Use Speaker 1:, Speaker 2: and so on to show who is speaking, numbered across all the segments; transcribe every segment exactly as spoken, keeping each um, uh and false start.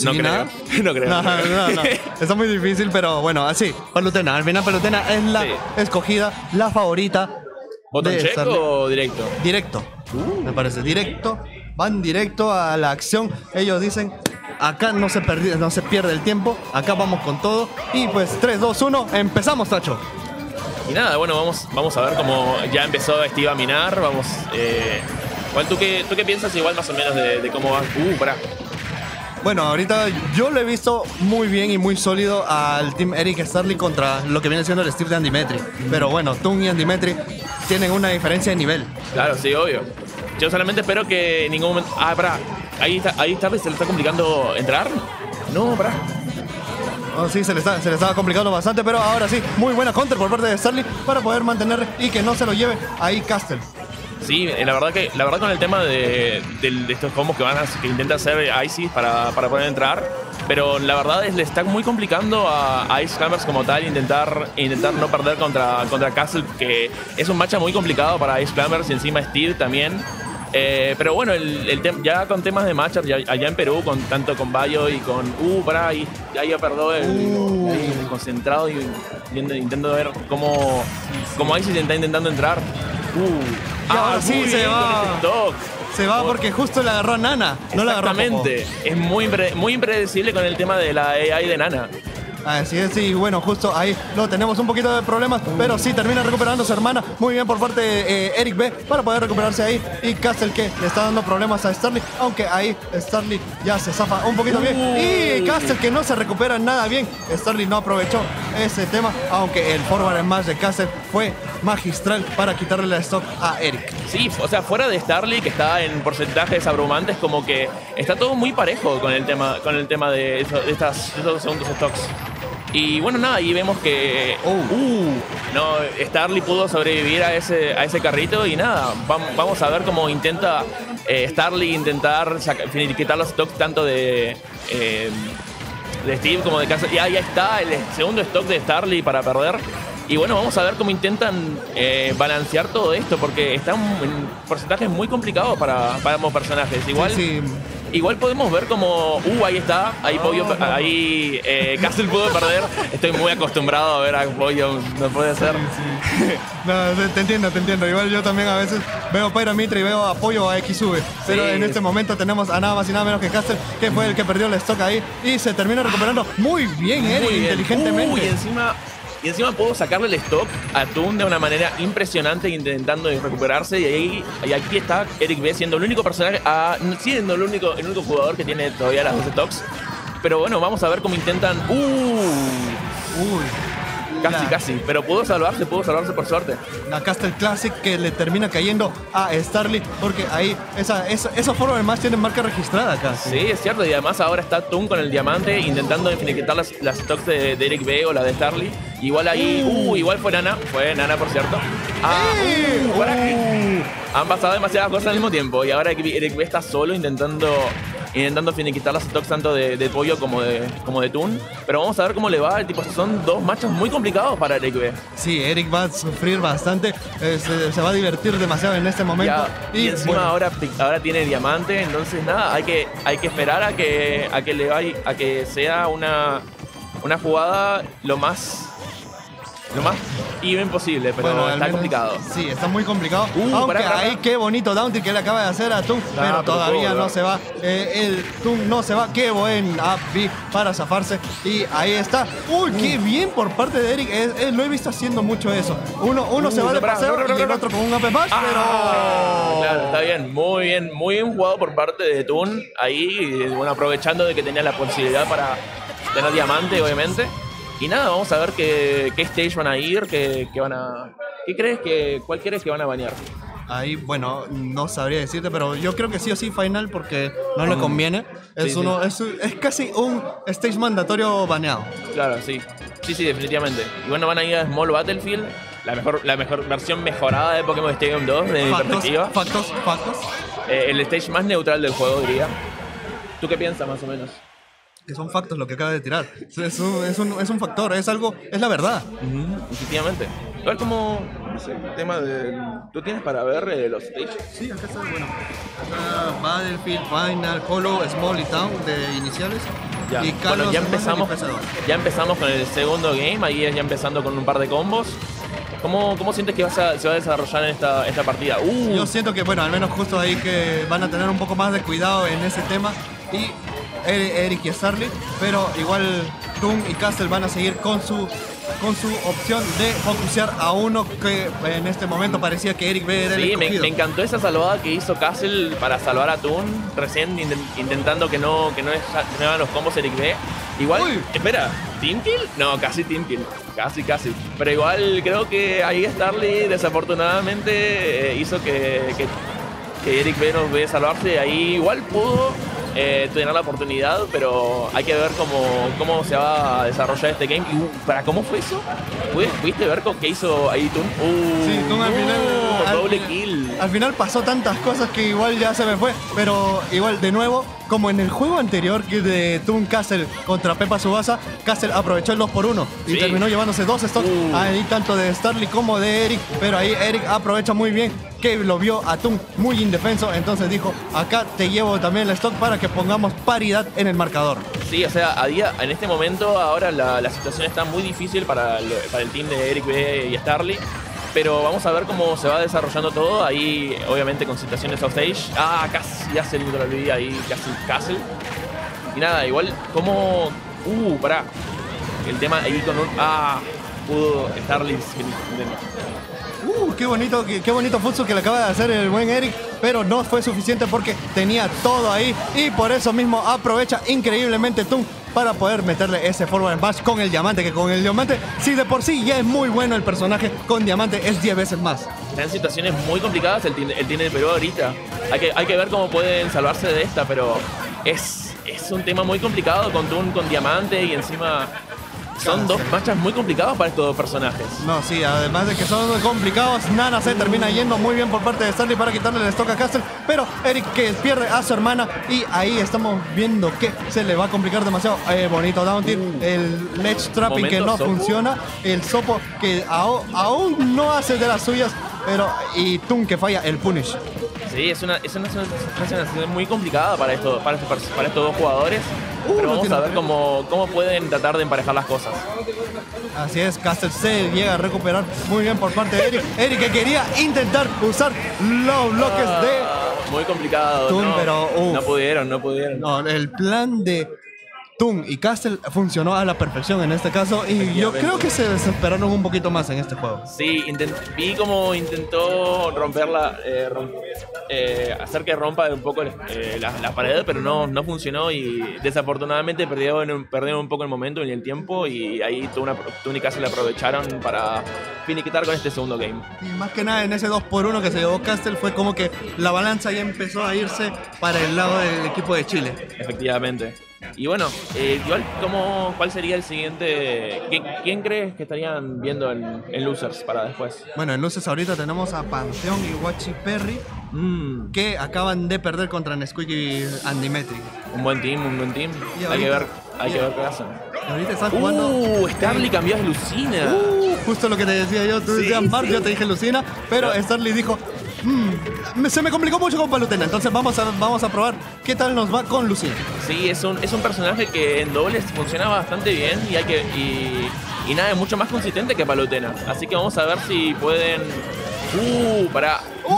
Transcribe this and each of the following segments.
Speaker 1: No creo.
Speaker 2: nada.
Speaker 1: No creo.
Speaker 2: No, no, no, no. Está muy difícil, pero bueno, así. Palutena. Al final Palutena es la
Speaker 1: Sí.
Speaker 2: escogida, la favorita.
Speaker 1: ¿Botón
Speaker 2: de
Speaker 1: check
Speaker 2: Starly.
Speaker 1: o directo?
Speaker 2: Directo. Me parece. Directo. Van directo a la acción. Ellos dicen, acá no se, perdi- no se pierde el tiempo. Acá vamos con todo. Y pues tres, dos, uno. Empezamos, Tacho.
Speaker 1: Y nada, bueno, vamos, vamos a ver cómo ya empezó Steve a minar. Vamos. Eh, igual, ¿tú qué, ¿tú qué piensas igual más o menos de, de cómo va? Uh, pará.
Speaker 2: Bueno, ahorita yo lo he visto muy bien y muy sólido al Team Eric Starly contra lo que viene siendo el Steve de Andimetri. Pero bueno, Toon y Andimetri tienen una diferencia de nivel.
Speaker 1: Claro, sí, obvio. Yo solamente espero que en ningún momento. Ah, pará. Ahí está, ahí está, se le está complicando entrar. No, pará.
Speaker 2: Oh, sí, se le, está, se le estaba complicando bastante, pero ahora sí, muy buena counter por parte de Starly para poder mantener y que no se lo lleve ahí Castle.
Speaker 1: Sí, la verdad que la verdad con el tema de, de, de estos combos que van a, que intenta hacer Icy para, para poder entrar, pero la verdad es le está muy complicando a, a Ice Climbers como tal intentar intentar no perder contra, contra Castle, que es un match muy complicado para Ice Climbers y encima Steve también. Eh, pero bueno, el, el ya con temas de matchup ya, allá en Perú, con tanto con Bayo y con uh, pará, y ya ya perdó el,
Speaker 2: Uh.
Speaker 1: ahí, el concentrado y intento, intento ver cómo, cómo Icy está intentando entrar. Uh.
Speaker 2: Y ahora sí
Speaker 1: muy
Speaker 2: se
Speaker 1: bien
Speaker 2: va.
Speaker 1: con ese stock.
Speaker 2: Se va porque justo le agarró a Nana, no le agarró a Popo.
Speaker 1: Exactamente. Es muy, impre- muy impredecible con el tema de la A I de Nana.
Speaker 2: Así es, sí, bueno, justo ahí lo tenemos un poquito de problemas, pero sí termina recuperando a su hermana. Muy bien por parte de eh, Eric B para poder recuperarse ahí. Y Castle que le está dando problemas a Starly, aunque ahí Starly ya se zafa un poquito bien. Y Castle que no se recupera nada bien. Starly no aprovechó ese tema, aunque el forward smash de Castle fue magistral para quitarle la stock a Eric.
Speaker 1: Sí, o sea, fuera de Starly, que está en porcentajes abrumantes, como que está todo muy parejo con el tema, con el tema de, eso- de estas, de esos segundos stocks. Y bueno, nada, ahí vemos que
Speaker 2: Oh.
Speaker 1: uh, no, Starly pudo sobrevivir a ese, a ese carrito y nada, vam- vamos a ver cómo intenta eh, Starly intentar saca- quitar los stocks tanto de, eh, de Steve como de Castle. Y ahí está el segundo stock de Starly para perder. Y bueno, vamos a ver cómo intentan eh, balancear todo esto, porque están en porcentajes muy complicados para, para ambos personajes. Igual,
Speaker 2: Sí, sí.
Speaker 1: igual podemos ver como, uh, ahí está, ahí, Pollo,
Speaker 2: Oh.
Speaker 1: ahí eh, Castle pudo perder. Estoy muy acostumbrado a ver a Pollo, no puede ser.
Speaker 2: No, te, te entiendo, te entiendo. Igual yo también a veces veo Pyramitra y veo apoyo a X V. Pero
Speaker 1: Sí.
Speaker 2: en este momento tenemos a nada más y nada menos que Castle, que fue el que perdió el stock ahí. Y se termina recuperando muy bien, Eric,
Speaker 1: Muy bien.
Speaker 2: inteligentemente.
Speaker 1: Uh, y encima, y encima puedo sacarle el stock a Toon de una manera impresionante, intentando recuperarse. Y ahí y aquí está Eric B siendo el único personaje, ah, siendo el único, el único jugador que tiene todavía las dos stocks. Pero bueno, vamos a ver cómo intentan. Uh,
Speaker 2: Uy.
Speaker 1: casi,
Speaker 2: La-
Speaker 1: casi. Pero pudo salvarse, pudo salvarse por suerte.
Speaker 2: La Castle Classic que le termina cayendo a Starly, porque ahí esa, esa, esa forma además tiene marca registrada acá.
Speaker 1: Sí, es cierto. Y además ahora está Toon con el diamante intentando infinitar las, las stocks de, de Eric B o la de Starly. Igual ahí, uh,
Speaker 2: Uh.
Speaker 1: igual fue Nana. Fue Nana, por cierto. Ah,
Speaker 2: ¡Eh!
Speaker 1: uh, para que-
Speaker 2: Uh.
Speaker 1: Han pasado demasiadas cosas al mismo tiempo. Y ahora Eric B está solo intentando intentando finiquitar las stocks tanto de, de Pollo como de, como de Toon. Pero vamos a ver cómo le va. El tipo, son dos matches muy complicados para Eric B.
Speaker 2: Sí, Eric va a sufrir bastante, eh, se, se va a divertir demasiado en este momento.
Speaker 1: Ya, y, encima
Speaker 2: bueno,
Speaker 1: ahora, ahora tiene diamante, entonces nada, hay que, hay que esperar a que, a que le vaya, a que sea una, una jugada lo más lo más even posible, pero
Speaker 2: bueno, al
Speaker 1: está
Speaker 2: menos-
Speaker 1: complicado.
Speaker 2: Sí, está muy complicado.
Speaker 1: Uh,
Speaker 2: Aunque
Speaker 1: pará, pará,
Speaker 2: ahí
Speaker 1: pará.
Speaker 2: qué bonito Downty que le acaba de hacer a Toon, pero
Speaker 1: pero
Speaker 2: todavía
Speaker 1: puedo,
Speaker 2: no
Speaker 1: ¿no?
Speaker 2: se va. Eh, el Toon no se va. Qué buen up B para zafarse. Y ahí está. Uy, qué bien por parte de Eric. Eh, eh, lo he visto haciendo mucho eso. Uno, uno
Speaker 1: Uh,
Speaker 2: se va de
Speaker 1: pará,
Speaker 2: paseo
Speaker 1: pará, pará,
Speaker 2: y el
Speaker 1: pará.
Speaker 2: otro con un up smash,
Speaker 1: Ah,
Speaker 2: pero...
Speaker 1: claro, está bien, muy bien, muy bien jugado por parte de Toon, ahí, bueno, aprovechando de que tenía la posibilidad para tener diamante, obviamente. Y nada, vamos a ver qué, qué stage van a ir, qué, qué van a... ¿Qué crees que, cuál crees que van a banear?
Speaker 2: Ahí, bueno, no sabría decirte, pero yo creo que sí o sí final porque no le conviene. Es,
Speaker 1: Sí,
Speaker 2: uno, es, es casi un stage mandatorio baneado.
Speaker 1: Claro, sí. Sí, sí, definitivamente. Y bueno, van a ir a Small Battlefield, la mejor, la mejor versión mejorada de Pokémon Stadium dos, de mi
Speaker 2: Factos,
Speaker 1: perspectiva.
Speaker 2: factos, factos.
Speaker 1: Eh, el stage más neutral del juego, diría. ¿Tú qué piensas, más o menos?
Speaker 2: Que son factos lo que acaba de tirar. Es un, es un, es un factor, es algo, es la verdad.
Speaker 1: Efectivamente. Igual como, no sé, el tema de... ¿Tú tienes para ver eh, los stages?
Speaker 2: Sí, acá está, bueno. Acá Battlefield, Final, Hollow, Small y Town de iniciales.
Speaker 1: Ya.
Speaker 2: Y Carlos
Speaker 1: Bueno, ya
Speaker 2: Hernández
Speaker 1: empezamos,
Speaker 2: y P C dos.
Speaker 1: ya empezamos con el segundo game, ahí es ya empezando con un par de combos. ¿Cómo, cómo sientes que vas a, se va a desarrollar en esta, esta partida? Uh,
Speaker 2: Yo siento que, bueno, al menos justo ahí que van a tener un poco más de cuidado en ese tema. Y Eric y Starly, pero igual Toon y Castle van a seguir con su con su opción de focusear a uno que en este momento parecía que Eric B era el
Speaker 1: sí, me,
Speaker 2: escogido.
Speaker 1: me encantó esa salvada que hizo Castle para salvar a Toon, recién intent, intentando que no, que no, es, que no hagan los combos Eric B. Igual,
Speaker 2: Uy.
Speaker 1: espera, ¿Team Kill? No, casi Team Kill, casi, casi. Pero igual creo que ahí Starly desafortunadamente eh, hizo que, que, que Eric B no pudiera salvarse. Ahí igual pudo eh, tener la oportunidad, pero hay que ver cómo, cómo se va a desarrollar este game. Y, uh, ¿para cómo fue eso? ¿Pudiste ver qué hizo ahí Toon? Uh,
Speaker 2: Sí, Toon al final,
Speaker 1: uh,
Speaker 2: al
Speaker 1: doble
Speaker 2: final-
Speaker 1: kill.
Speaker 2: Al final pasó tantas cosas que igual ya se me fue, pero igual de nuevo, como en el juego anterior que de Toon Castle contra Pepa Tsubasa, Castle aprovechó el dos por uno y
Speaker 1: Sí.
Speaker 2: terminó llevándose dos stocks
Speaker 1: Uh.
Speaker 2: ahí tanto de Starly como de Eric, pero ahí Eric aprovecha muy bien que lo vio a Toon muy indefenso, entonces dijo, acá te llevo también el stock para que pongamos paridad en el marcador.
Speaker 1: Sí, o sea, a día, en este momento ahora la, la situación está muy difícil para el, para el team de Eric B y Starly. Pero vamos a ver cómo se va desarrollando todo. Ahí, obviamente, con situaciones offstage. Ah, casi hace el Neutral ahí, casi Castle. Y nada, igual, como. Uh, pará. El tema ahí con un. Ah, pudo Starly.
Speaker 2: Uh, qué bonito, qué, qué bonito futsu que le acaba de hacer el buen Eric, pero no fue suficiente porque tenía todo ahí y por eso mismo aprovecha increíblemente Toon para poder meterle ese forward smash con el diamante, que con el diamante, si de por sí ya es muy bueno el personaje, con diamante es diez veces más.
Speaker 1: Están en situaciones muy complicadas el team, el team de Perú ahorita. Hay que, hay que ver cómo pueden salvarse de esta, pero es, es un tema muy complicado con Toon, con diamante y encima. Son dos matches muy complicados para estos dos personajes.
Speaker 2: No, sí, además de que son complicados, Nana se termina yendo muy bien por parte de Starly para quitarle el stock a Castle, pero Eric que pierde a su hermana y ahí estamos viendo que se le va a complicar demasiado. Eh, bonito down tilt, el ledge trapping que no
Speaker 1: Momento Sopo.
Speaker 2: funciona, el Sopo que ao- aún no hace de las suyas, pero y Toon que falla el punish.
Speaker 1: Sí, es una, es una, es una situación muy complicada para, esto, para, estos, para estos dos jugadores.
Speaker 2: Uh,
Speaker 1: pero
Speaker 2: no
Speaker 1: vamos
Speaker 2: tiene
Speaker 1: a ver
Speaker 2: problema.
Speaker 1: cómo, cómo pueden tratar de emparejar las cosas.
Speaker 2: Así es, Castle se llega a recuperar muy bien por parte de Eric. Eric que quería intentar usar los bloques de...
Speaker 1: Ah, muy complicado.
Speaker 2: Toon,
Speaker 1: no,
Speaker 2: pero, uf.
Speaker 1: no pudieron, no pudieron.
Speaker 2: No, el plan de Toon y Castle funcionó a la perfección en este caso y yo creo que se desesperaron un poquito más en este juego.
Speaker 1: Sí, intent- vi como intentó romperla, eh, rom- eh, hacer que rompa un poco eh, la, la pared, pero no, no funcionó y desafortunadamente perdieron, perdieron un poco el momento y el tiempo y ahí Toon Toon y Castle aprovecharon para finiquitar con este segundo game.
Speaker 2: Y más que nada en ese dos por uno que se llevó Castle fue como que la balanza ya empezó a irse para el lado del equipo de Chile.
Speaker 1: Efectivamente. Y bueno, eh, igual, ¿cómo, ¿cuál sería el siguiente? ¿Quién, quién crees que estarían viendo en, en Losers para después?
Speaker 2: Bueno, en luces ahorita tenemos a Pantheon y Wachi Perry
Speaker 1: Mm,
Speaker 2: que acaban de perder contra Nesquik y Andimetri.
Speaker 1: un buen team, un buen team.
Speaker 2: Y
Speaker 1: Hay que
Speaker 2: ahorita-
Speaker 1: ver, hay que ver qué hacen.
Speaker 2: Ahorita están jugando...
Speaker 1: Uh, Starly cambió a Lucina.
Speaker 2: Uh, justo lo que te decía yo, tú
Speaker 1: Sí,
Speaker 2: decías Mark,
Speaker 1: sí.
Speaker 2: yo te dije Lucina, pero
Speaker 1: Pero-
Speaker 2: Starly dijo, "Mm, me- se me complicó mucho con Palutena, entonces vamos a, vamos a probar qué tal nos va con Lucina.
Speaker 1: Sí, es un, es un personaje que en dobles funciona bastante bien y hay que y, y nada, es mucho más consistente que Palutena. Así que vamos a ver si pueden. Uh, para.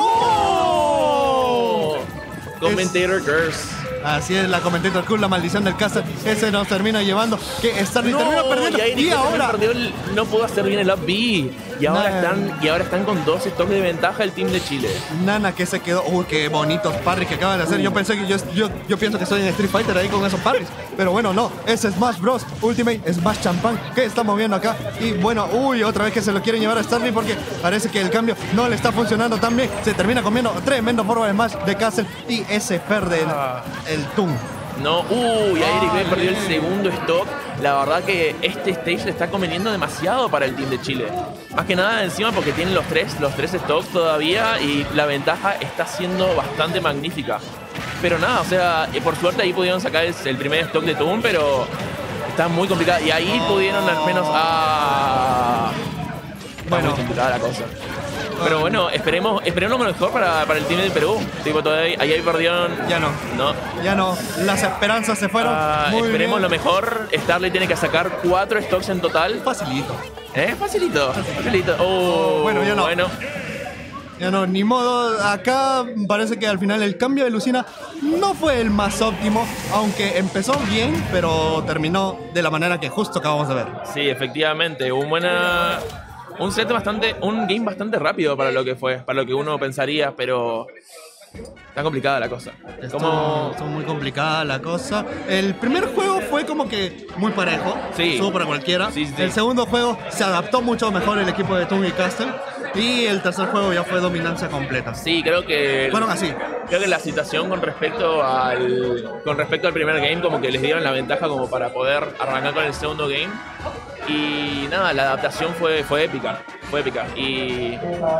Speaker 2: ¡Oh!
Speaker 1: Commentator Curse.
Speaker 2: Así es, la Commentator Cool, la maldición del caster, ese nos termina llevando, que Starly termina perdiendo,
Speaker 1: y, ahí
Speaker 2: y
Speaker 1: Nico también
Speaker 2: ahora...
Speaker 1: perdió el- no pudo hacer bien el up B. Y ahora,
Speaker 2: Nah.
Speaker 1: están, y ahora están con dos stocks de ventaja el team de Chile.
Speaker 2: Nana que se quedó, uy, qué bonitos parries que acaban de hacer. Yo pensé que yo, yo, yo pienso que estoy en Street Fighter ahí con esos parries. Pero bueno, no, es Smash Bros. Ultimate Smash Champagne que estamos viendo acá. Y bueno, uy, otra vez que se lo quieren llevar a Starly porque parece que el cambio no le está funcionando tan bien. Se termina comiendo tremendo forward smash de Castle y ese perde el, el Toon.
Speaker 1: No, uy, ahí Eric B
Speaker 2: Ay.
Speaker 1: perdió el segundo stock. La verdad que este stage le está conveniendo demasiado para el team de Chile. Más que nada encima porque tienen los tres, los tres stocks todavía y la ventaja está siendo bastante magnífica. Pero nada, o sea, eh, por suerte ahí pudieron sacar el, el primer stock de Toon, pero está muy complicado. Y ahí pudieron al menos... Ah, está
Speaker 2: Bueno.
Speaker 1: muy complicada la cosa. Pero bueno, esperemos, esperemos lo mejor para, para el team de Perú. Tipo, todavía ahí perdieron.
Speaker 2: Ya no.
Speaker 1: No.
Speaker 2: Ya no. Las esperanzas se fueron.
Speaker 1: Ah,
Speaker 2: Muy
Speaker 1: esperemos
Speaker 2: bien.
Speaker 1: lo mejor. Starly tiene que sacar cuatro stocks en total.
Speaker 2: Facilito.
Speaker 1: ¿Eh? Facilito. Facilito. Oh,
Speaker 2: Bueno, ya no.
Speaker 1: Bueno.
Speaker 2: Ya no, ni modo. Acá parece que al final el cambio de Lucina no fue el más óptimo, aunque empezó bien, pero terminó de la manera que justo acabamos de ver.
Speaker 1: Sí, efectivamente. Un buena. Un set bastante. Un game bastante rápido para lo que fue. Para lo que uno pensaría, pero. Está complicada la cosa.
Speaker 2: Estuvo,
Speaker 1: Como.
Speaker 2: estuvo muy complicada la cosa. El primer juego fue como que muy parejo.
Speaker 1: Sí.
Speaker 2: Estuvo para cualquiera.
Speaker 1: Sí, sí.
Speaker 2: El segundo juego se adaptó mucho mejor el equipo de Tung y Castle. Y el tercer juego ya fue dominancia completa.
Speaker 1: Sí, creo que.
Speaker 2: Fueron así.
Speaker 1: Creo que la situación con respecto al. Con respecto al primer game, como que les dieron la ventaja como para poder arrancar con el segundo game. Y nada, la adaptación fue, fue épica. Fue épica. Y.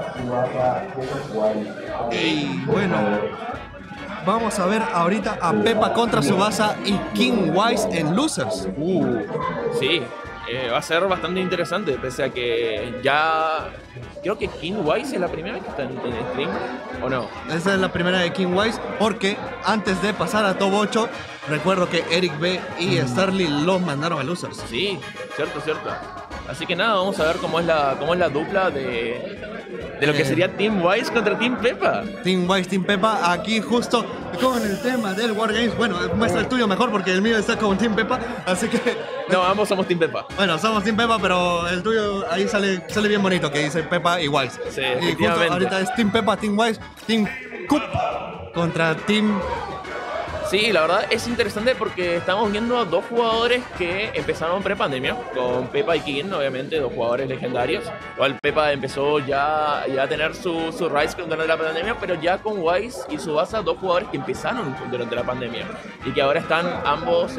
Speaker 2: Y bueno, vamos a ver ahorita a Pepa contra Tsubasa y King Wise en Losers.
Speaker 1: Uh, sí. Eh, va a ser bastante interesante, pese a que ya. Creo que King Wise es la primera vez que está en, en stream, ¿o no?
Speaker 2: Esa es la primera de King Wise, porque antes de pasar a Top ocho, recuerdo que Eric B y Starly los mandaron a Losers.
Speaker 1: Sí, cierto, cierto. Así que nada, vamos a ver cómo es la, cómo es la dupla de, de lo que
Speaker 2: Eh.
Speaker 1: sería Team Wise contra Team Pepa.
Speaker 2: Team Wise, Team Pepa, aquí justo con el tema del Wargames. Bueno, muestra el tuyo mejor porque el mío está con Team Pepa, así que...
Speaker 1: No, ambos somos Team Pepa.
Speaker 2: Bueno, somos Team Pepa, pero el tuyo ahí sale, sale bien bonito, que dice Pepa y Wise.
Speaker 1: Sí,
Speaker 2: y justo
Speaker 1: efectivamente.
Speaker 2: ahorita es Team Pepa, Team Wise, Team Cup contra Team...
Speaker 1: Sí, la verdad es interesante porque estamos viendo a dos jugadores que empezaron pre-pandemia, con Pepa y King, obviamente, dos jugadores legendarios. Igual Pepa empezó ya, ya a tener su, su rise durante la pandemia, pero ya con Wise y Tsubasa, dos jugadores que empezaron durante la pandemia y que ahora están ambos